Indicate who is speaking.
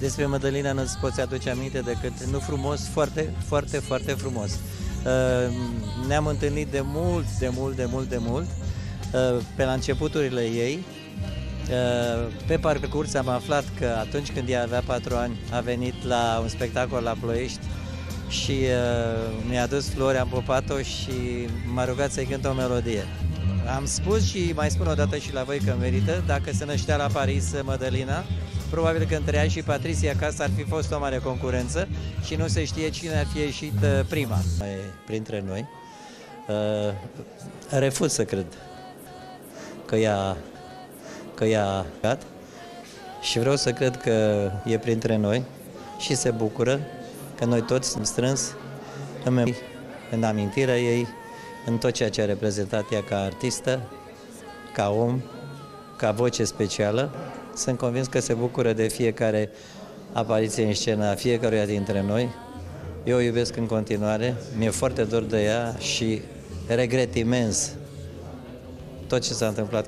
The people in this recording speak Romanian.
Speaker 1: Despre Mădălina nu-ți poți aduce aminte decât nu frumos, foarte, foarte, foarte frumos. Ne-am întâlnit de mult, pe la începuturile ei. Pe parcurs am aflat că atunci când ea avea 4 ani a venit la un spectacol la Ploiești și mi-a adus flori, am pupat-o și m-a rugat să-i cânt o melodie. Am spus și mai spun o dată și la voi că merită, dacă se năștea la Paris Mădălina, probabil că între ea și Patricia Cass ar fi fost o mare concurență și nu se știe cine ar fi ieșit prima printre noi. Refuz să cred că ea a și vreau să cred că e printre noi și se bucură că noi toți suntem strâns în amintirea ei, în tot ceea ce a reprezentat ea ca artistă, ca om, ca voce specială. Sunt convins că se bucură de fiecare apariție în scenă a fiecăruia dintre noi. Eu o iubesc în continuare, mi-e foarte dor de ea și regret imens tot ce s-a întâmplat.